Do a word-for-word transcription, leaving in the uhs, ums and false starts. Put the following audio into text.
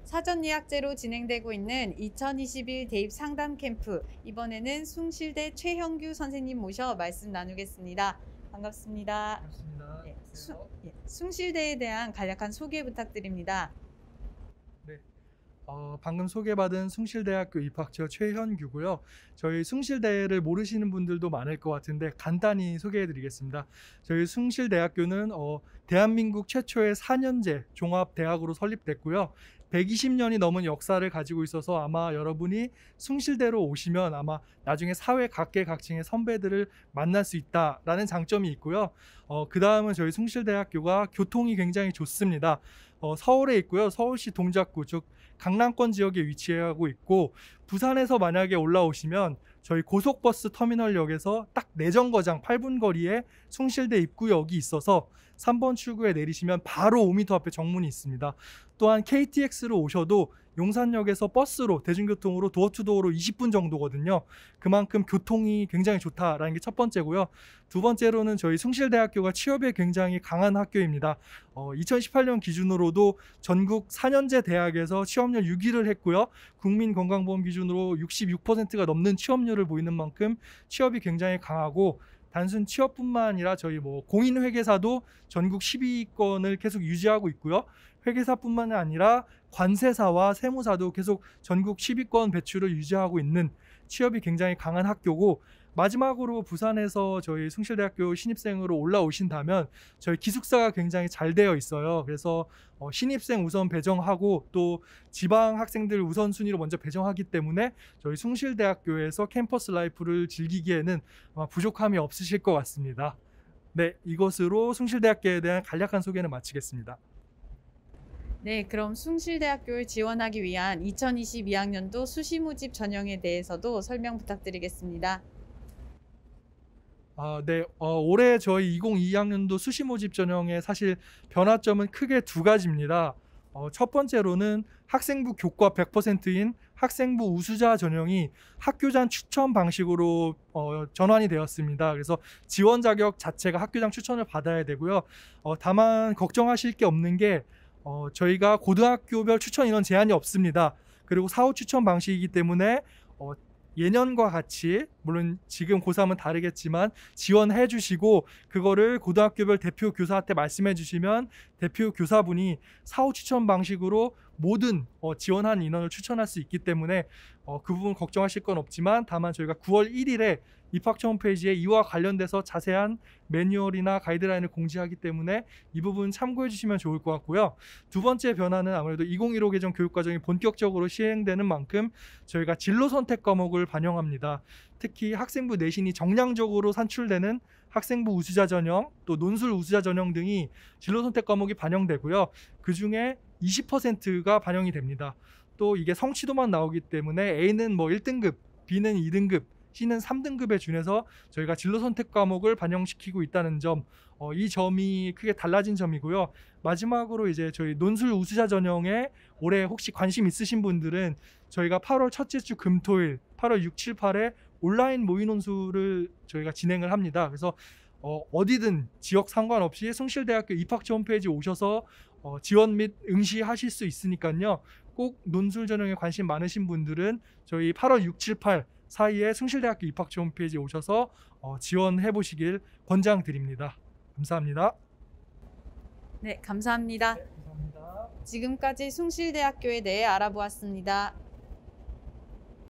사전 예약제로 진행되고 있는 이천이십일 대입 상담 캠프, 이번에는 숭실대 최형규 선생님 모셔 말씀 나누겠습니다. 반갑습니다. 반갑습니다. 예, 수, 예, 숭실대에 대한 간략한 소개 부탁드립니다. 네, 어, 방금 소개받은 숭실대학교 입학처 최현규고요. 저희 숭실대를 모르시는 분들도 많을 것 같은데 간단히 소개해드리겠습니다. 저희 숭실대학교는 어, 대한민국 최초의 사 년제 종합대학으로 설립됐고요. 백이십 년이 넘은 역사를 가지고 있어서 아마 여러분이 숭실대로 오시면 아마 나중에 사회 각계각층의 선배들을 만날 수 있다라는 장점이 있고요. 어, 그 다음은 저희 숭실대학교가 교통이 굉장히 좋습니다. 어, 서울에 있고요. 서울시 동작구 즉 강남권 지역에 위치하고 있고, 부산에서 만약에 올라오시면 저희 고속버스 터미널역에서 딱 내정거장 팔 분 거리에 숭실대 입구역이 있어서 삼 번 출구에 내리시면 바로 오 미터 앞에 정문이 있습니다. 또한 케이티엑스로 오셔도 용산역에서 버스로 대중교통으로 도어투도어로 이십 분 정도거든요. 그만큼 교통이 굉장히 좋다라는 게 첫 번째고요. 두 번째로는 저희 숭실대학교가 취업에 굉장히 강한 학교입니다. 어, 이천십팔 년 기준으로도 전국 사 년제 대학에서 취업률 육 위를 했고요. 국민건강보험 기준으로 육십육 퍼센트가 넘는 취업률을 보이는 만큼 취업이 굉장히 강하고, 단순 취업뿐만 아니라 저희 뭐 공인회계사도 전국 십 위권을 계속 유지하고 있고요. 회계사뿐만 아니라 관세사와 세무사도 계속 전국 십 위권 배출을 유지하고 있는 취업이 굉장히 강한 학교고, 마지막으로 부산에서 저희 숭실대학교 신입생으로 올라오신다면 저희 기숙사가 굉장히 잘 되어 있어요. 그래서 어, 신입생 우선 배정하고 또 지방 학생들 우선순위로 먼저 배정하기 때문에 저희 숭실대학교에서 캠퍼스 라이프를 즐기기에는 아마 부족함이 없으실 것 같습니다. 네, 이것으로 숭실대학교에 대한 간략한 소개는 마치겠습니다. 네, 그럼 숭실대학교를 지원하기 위한 이천이십이 학년도 수시 모집 전형에 대해서도 설명 부탁드리겠습니다. 아, 네. 어, 올해 저희 이천이십이 학년도 수시 모집 전형의 사실 변화점은 크게 두 가지입니다. 어, 첫 번째로는 학생부 교과 백 퍼센트인 학생부 우수자 전형이 학교장 추천 방식으로 어, 전환이 되었습니다. 그래서 지원 자격 자체가 학교장 추천을 받아야 되고요. 어, 다만 걱정하실 게 없는 게 어, 저희가 고등학교별 추천 인원 제한이 없습니다. 그리고 사후 추천 방식이기 때문에 어, 예년과 같이, 물론 지금 고삼은 다르겠지만 지원해 주시고 그거를 고등학교별 대표 교사한테 말씀해 주시면 대표 교사분이 사후 추천 방식으로 모든 어, 지원한 인원을 추천할 수 있기 때문에 어, 그 부분 걱정하실 건 없지만, 다만 저희가 구월 일일에 입학처 홈페이지에 이와 관련돼서 자세한 매뉴얼이나 가이드라인을 공지하기 때문에 이 부분 참고해 주시면 좋을 것 같고요. 두 번째 변화는 아무래도 이천십오 개정 교육과정이 본격적으로 시행되는 만큼 저희가 진로 선택 과목을 반영합니다. 특히 학생부 내신이 정량적으로 산출되는 학생부 우수자 전형, 또 논술 우수자 전형 등이 진로 선택 과목이 반영되고요. 그 중에 이십 퍼센트가 반영이 됩니다. 또 이게 성취도만 나오기 때문에 A는 뭐 일 등급, B는 이 등급, C는 삼 등급에 준해서 저희가 진로 선택 과목을 반영시키고 있다는 점, 어, 이 점이 크게 달라진 점이고요. 마지막으로 이제 저희 논술 우수자 전형에 올해 혹시 관심 있으신 분들은 저희가 팔월 첫째 주 금토일, 팔월 육, 칠, 팔에 온라인 모의 논술을 저희가 진행을 합니다. 그래서 어, 어디든 지역 상관없이 숭실대학교 입학처 홈페이지 오셔서 어, 지원 및 응시하실 수 있으니까요. 꼭 논술 전형에 관심 많으신 분들은 저희 팔월 육, 칠, 팔 사이에 숭실대학교 입학처 홈페이지에 오셔서 어, 지원해 보시길 권장드립니다. 감사합니다. 네, 감사합니다. 네, 감사합니다. 지금까지 숭실대학교에 대해 알아보았습니다.